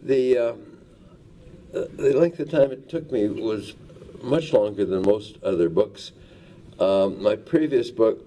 The length of time it took me was much longer than most other books. My previous book,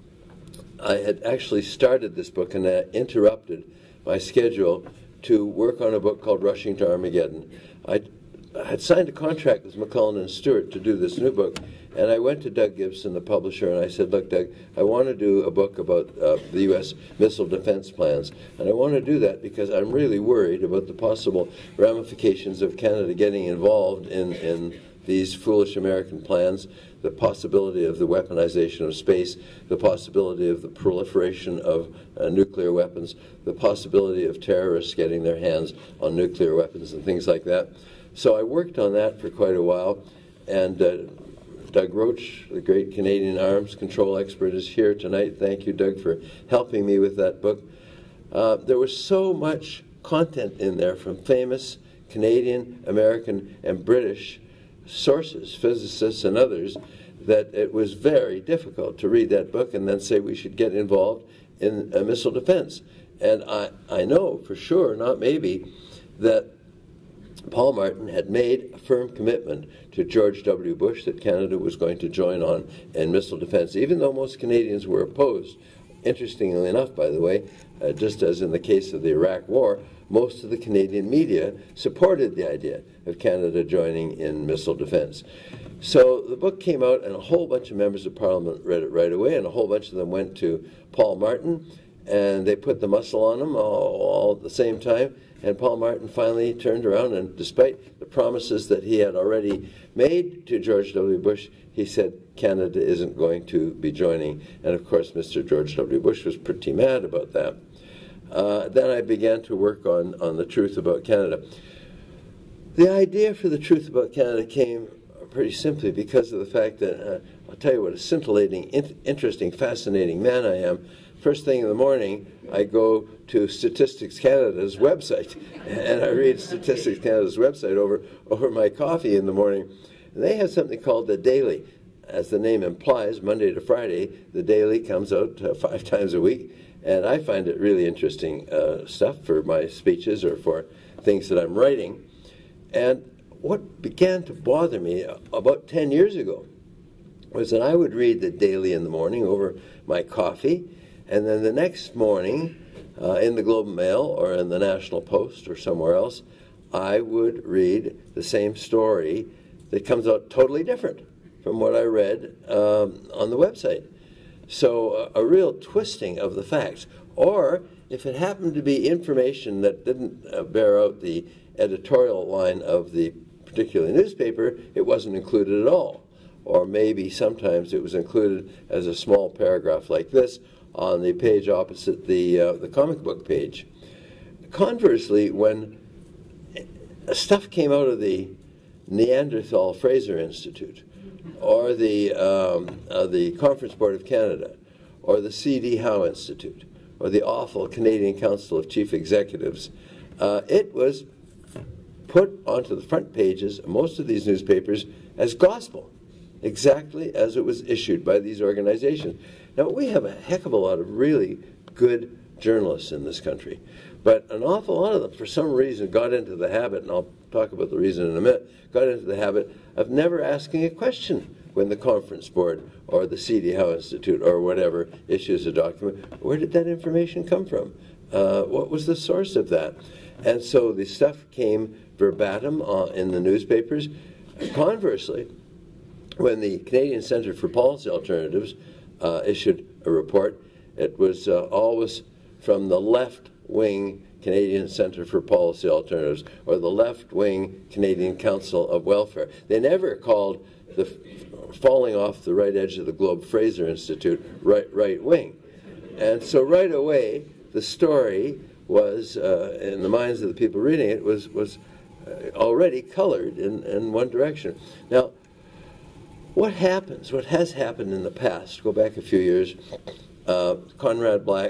I had actually started this book and interrupted my schedule to work on a book called Rushing to Armageddon. I had signed a contract with Macmillan and Stewart to do this new book, and I went to Doug Gibson, the publisher, and I said, look, Doug, I want to do a book about the U.S. missile defense plans, and I want to do that because I'm really worried about the possible ramifications of Canada getting involved in these foolish American plans, the possibility of the weaponization of space, the possibility of the proliferation of nuclear weapons, the possibility of terrorists getting their hands on nuclear weapons and things like that. So I worked on that for quite a while, and Doug Roach, the great Canadian arms control expert, is here tonight. Thank you, Doug, for helping me with that book. There was so much content in there from famous Canadian, American, and British sources, physicists and others, that it was very difficult to read that book and then say we should get involved in missile defense. And I know for sure, not maybe, that Paul Martin had made a firm commitment to George W. Bush that Canada was going to join on in missile defense, even though most Canadians were opposed. Interestingly enough, by the way, just as in the case of the Iraq War, most of the Canadian media supported the idea of Canada joining in missile defense. So the book came out, and a whole bunch of members of Parliament read it right away, and a whole bunch of them went to Paul Martin, and they put the muscle on him all at the same time, and Paul Martin finally turned around, and despite the promises that he had already made to George W. Bush, he said Canada isn't going to be joining. And of course, Mr. George W. Bush was pretty mad about that. Then I began to work on The Truth About Canada. The idea for The Truth About Canada came pretty simply because of the fact that, I'll tell you what a scintillating, interesting, fascinating man I am. First thing in the morning, I go to Statistics Canada's website, and I read Statistics Canada's website over my coffee in the morning. And they have something called The Daily. As the name implies, Monday to Friday, The Daily comes out 5 times a week. And I find it really interesting stuff for my speeches or for things that I'm writing. And what began to bother me about 10 years ago was that I would read The Daily in the morning over my coffee, and then the next morning in the Globe and Mail or in the National Post or somewhere else, I would read the same story that comes out totally different from what I read on the website. So a real twisting of the facts. Or if it happened to be information that didn't bear out the editorial line of the particular newspaper, it wasn't included at all. Or maybe sometimes it was included as a small paragraph like this on the page opposite the comic book page. Conversely, when stuff came out of the Neanderthal Fraser Institute, or the Conference Board of Canada, or the C.D. Howe Institute, or the awful Canadian Council of Chief Executives, it was put onto the front pages of most of these newspapers as gospel, exactly as it was issued by these organizations. Now, we have a heck of a lot of really good journalists in this country, but an awful lot of them, for some reason, got into the habit, and I'll talk about the reason in a minute, got into the habit of never asking a question when the Conference Board or the C.D. Howe Institute or whatever issues a document. Where did that information come from? What was the source of that? And so the stuff came verbatim in the newspapers. Conversely, when the Canadian Centre for Policy Alternatives issued a report, it was always from the left-wing Canadian Centre for Policy Alternatives or the left-wing Canadian Council of Welfare. They never called the falling off the right edge of the globe Fraser Institute right-wing. And so right away, the story was, in the minds of the people reading it, was already colored in one direction. Now, what happens, what has happened in the past, go back a few years, Conrad Black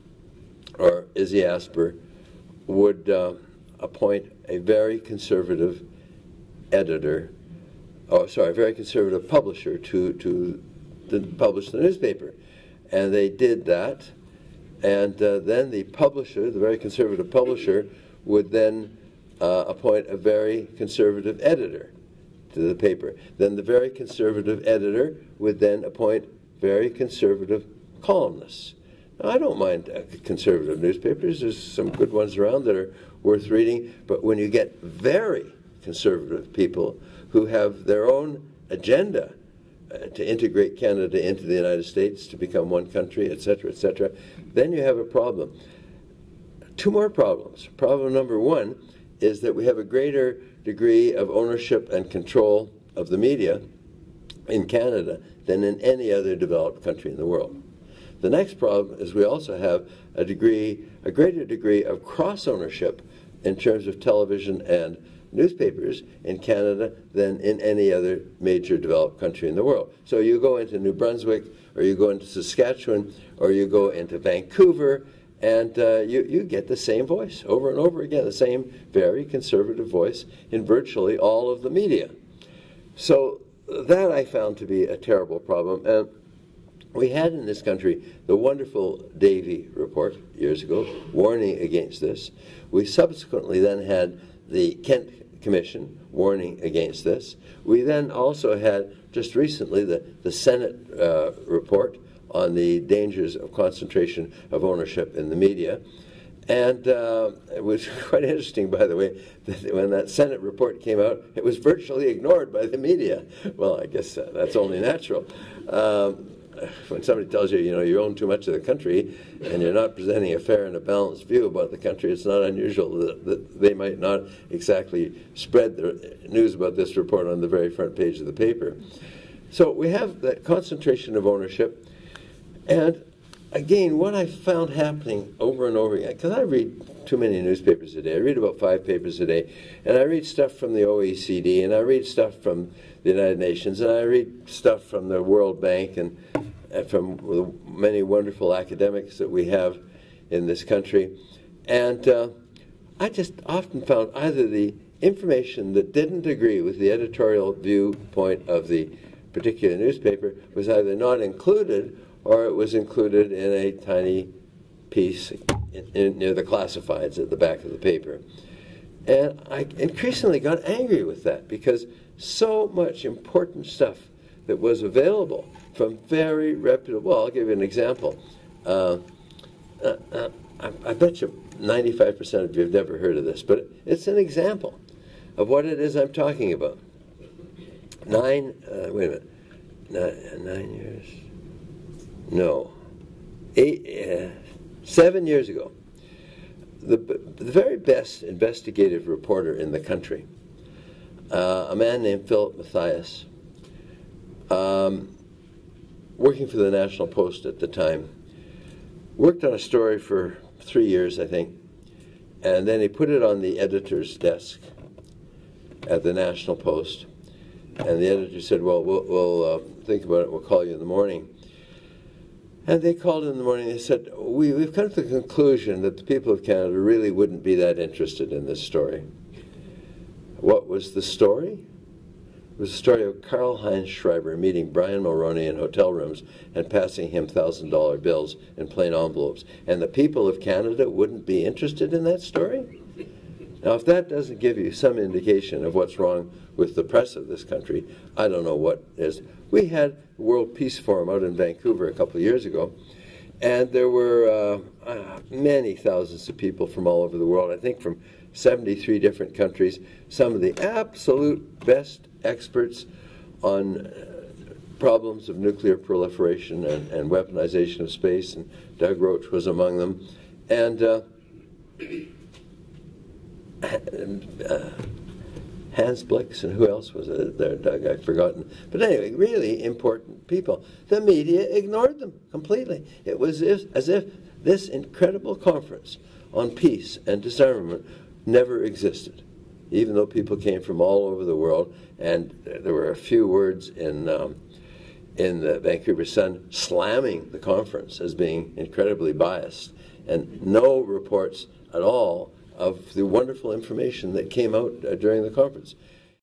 or Izzy Asper would appoint a very conservative editor, very conservative publisher to publish the newspaper. And they did that, and then the publisher, the very conservative publisher, would then appoint a very conservative editor to the paper. Then the very conservative editor would then appoint very conservative columnists. Now, I don't mind conservative newspapers. There's some good ones around that are worth reading. But when you get very conservative people who have their own agenda to integrate Canada into the United States, to become one country, etc., then you have a problem. Two more problems. Problem number one is that we have a greater degree of ownership and control of the media in Canada than in any other developed country in the world. The next problem is we also have a greater degree of cross-ownership in terms of television and newspapers in Canada than in any other major developed country in the world. So you go into New Brunswick, or you go into Saskatchewan, or you go into Vancouver, and you get the same voice over and over again, the same very conservative voice in virtually all of the media. So that I found to be a terrible problem. And we had in this country the wonderful Davey report years ago warning against this. We subsequently then had the Kent Commission warning against this. We then also had just recently the Senate report on the dangers of concentration of ownership in the media. And it was quite interesting, by the way, that when that Senate report came out, it was virtually ignored by the media. Well, I guess that's only natural. When somebody tells you, you own too much of the country and you're not presenting a fair and a balanced view about the country, it's not unusual that they might not exactly spread the news about this report on the very front page of the paper. So we have that concentration of ownership. And again, what I found happening over and over again, because I read too many newspapers a day. I read about 5 papers a day, and I read stuff from the OECD, and I read stuff from the United Nations, and I read stuff from the World Bank, and from the many wonderful academics that we have in this country. And I just often found either the information that didn't agree with the editorial viewpoint of the particular newspaper was either not included, or it was included in a tiny piece near the classifieds at the back of the paper. And I increasingly got angry with that, because so much important stuff that was available from very reputable, well, I'll give you an example. I bet you 95% of you have never heard of this, but it's an example of what it is I'm talking about. 9 years? No. 7 years ago, the very best investigative reporter in the country, a man named Philip Mathias, working for the National Post at the time, worked on a story for 3 years, I think, and then he put it on the editor's desk at the National Post, and the editor said, well, we'll think about it, we'll call you in the morning. And they called in the morning and they said, we've come to the conclusion that the people of Canada really wouldn't be that interested in this story. What was the story? It was the story of Karl-Heinz Schreiber meeting Brian Mulroney in hotel rooms and passing him $1,000 bills in plain envelopes. And the people of Canada wouldn't be interested in that story? Now, if that doesn't give you some indication of what's wrong with the press of this country, I don't know what is. We had the World Peace Forum out in Vancouver a couple of years ago, and there were many thousands of people from all over the world, I think from 73 different countries, some of the absolute best experts on problems of nuclear proliferation and weaponization of space, and Doug Roach was among them. And Hans Blix, and who else was there, Doug? I've forgotten. But anyway, really important people. The media ignored them completely. It was as if this incredible conference on peace and disarmament never existed, even though people came from all over the world, and there were a few words in the Vancouver Sun slamming the conference as being incredibly biased, and no reports at all of the wonderful information that came out during the conference.